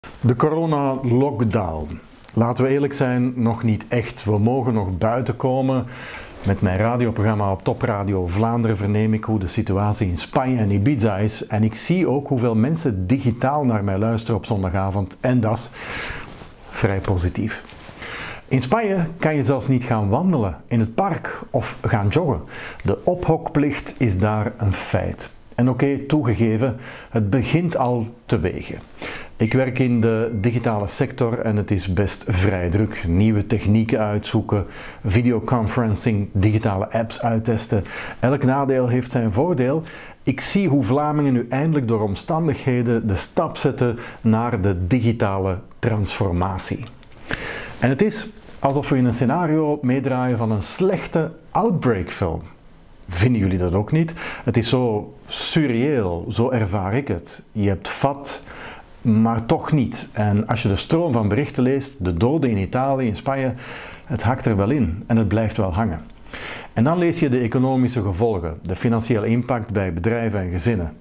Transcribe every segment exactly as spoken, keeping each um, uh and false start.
De corona-lockdown. Laten we eerlijk zijn, nog niet echt. We mogen nog buiten komen. Met mijn radioprogramma op Top Radio Vlaanderen verneem ik hoe de situatie in Spanje en Ibiza is. En ik zie ook hoeveel mensen digitaal naar mij luisteren op zondagavond. En dat is vrij positief. In Spanje kan je zelfs niet gaan wandelen in het park of gaan joggen. De ophokplicht is daar een feit. En oké, okay, toegegeven, het begint al te wegen. Ik werk in de digitale sector en het is best vrij druk. Nieuwe technieken uitzoeken, videoconferencing, digitale apps uittesten. Elk nadeel heeft zijn voordeel. Ik zie hoe Vlamingen nu eindelijk door omstandigheden de stap zetten naar de digitale transformatie. En het is alsof we in een scenario meedraaien van een slechte outbreak-film. Vinden jullie dat ook niet? Het is zo surreëel, zo ervaar ik het. Je hebt vat, maar toch niet. En als je de stroom van berichten leest, de doden in Italië, in Spanje, het hakt er wel in en het blijft wel hangen. En dan lees je de economische gevolgen, de financiële impact bij bedrijven en gezinnen.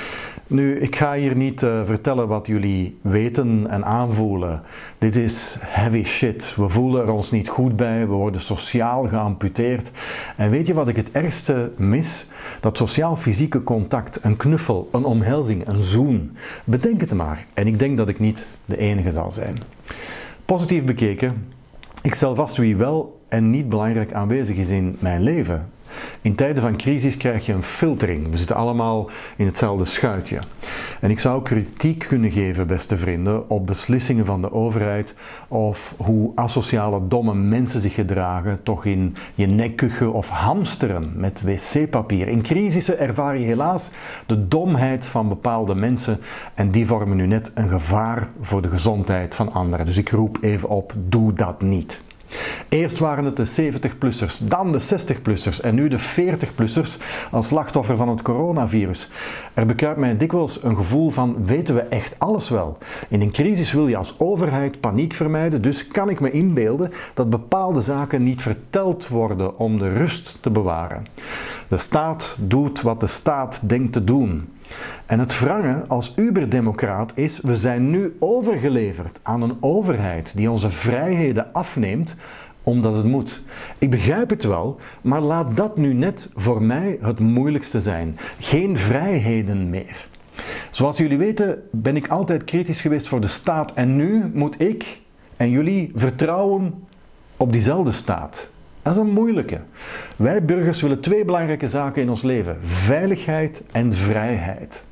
Nu, ik ga hier niet uh, vertellen wat jullie weten en aanvoelen. Dit is heavy shit. We voelen er ons niet goed bij, we worden sociaal geamputeerd. En weet je wat ik het ergste mis? Dat sociaal-fysieke contact, een knuffel, een omhelzing, een zoen. Bedenk het maar. En ik denk dat ik niet de enige zal zijn. Positief bekeken, ik stel vast wie wel en niet belangrijk aanwezig is in mijn leven. In tijden van crisis krijg je een filtering. We zitten allemaal in hetzelfde schuitje. En ik zou kritiek kunnen geven, beste vrienden, op beslissingen van de overheid of hoe asociale, domme mensen zich gedragen, toch in je nek kuchen of hamsteren met wc-papier. In crisissen ervaar je helaas de domheid van bepaalde mensen en die vormen nu net een gevaar voor de gezondheid van anderen. Dus ik roep even op, doe dat niet. Eerst waren het de zeventig-plussers, dan de zestig-plussers en nu de veertig-plussers als slachtoffer van het coronavirus. Er bekruipt mij dikwijls een gevoel van, weten we echt alles wel? In een crisis wil je als overheid paniek vermijden, dus kan ik me inbeelden dat bepaalde zaken niet verteld worden om de rust te bewaren. De staat doet wat de staat denkt te doen. En het wrange als uberdemocraat is, we zijn nu overgeleverd aan een overheid die onze vrijheden afneemt omdat het moet. Ik begrijp het wel, maar laat dat nu net voor mij het moeilijkste zijn. Geen vrijheden meer. Zoals jullie weten ben ik altijd kritisch geweest voor de staat en nu moet ik en jullie vertrouwen op diezelfde staat. Dat is een moeilijke. Wij burgers willen twee belangrijke zaken in ons leven. Veiligheid en vrijheid.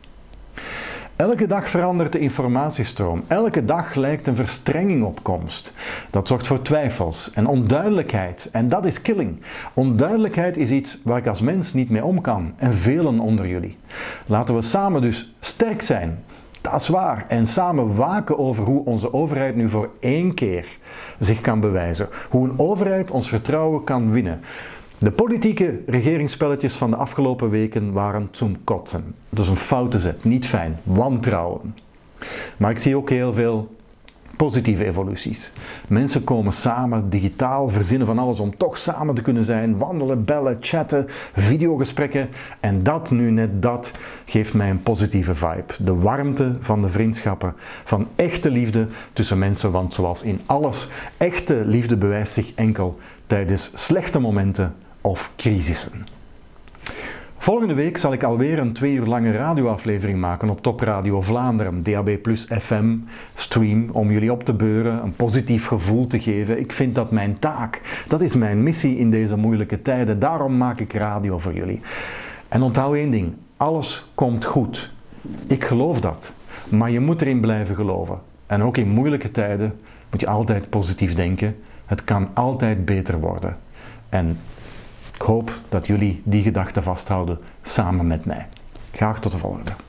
Elke dag verandert de informatiestroom. Elke dag lijkt een verstrenging op komst. Dat zorgt voor twijfels en onduidelijkheid. En dat is killing. Onduidelijkheid is iets waar ik als mens niet mee om kan. En velen onder jullie. Laten we samen dus sterk zijn. Dat is waar. En samen waken over hoe onze overheid nu voor één keer zich kan bewijzen. Hoe een overheid ons vertrouwen kan winnen. De politieke regeringsspelletjes van de afgelopen weken waren zum Kotzen. Dat is een foute zet, niet fijn, wantrouwen. Maar ik zie ook heel veel positieve evoluties. Mensen komen samen, digitaal, verzinnen van alles om toch samen te kunnen zijn. Wandelen, bellen, chatten, videogesprekken. En dat, nu net dat, geeft mij een positieve vibe. De warmte van de vriendschappen, van echte liefde tussen mensen. Want zoals in alles, echte liefde bewijst zich enkel tijdens slechte momenten of crisissen. Volgende week zal ik alweer een twee uur lange radioaflevering maken op Top Radio Vlaanderen, D A B plus, F M, stream, om jullie op te beuren, een positief gevoel te geven. Ik vind dat mijn taak, dat is mijn missie in deze moeilijke tijden. Daarom maak ik radio voor jullie. En onthoud één ding, alles komt goed. Ik geloof dat, maar je moet erin blijven geloven. En ook in moeilijke tijden moet je altijd positief denken. Het kan altijd beter worden. En ik hoop dat jullie die gedachte vasthouden samen met mij. Graag tot de volgende.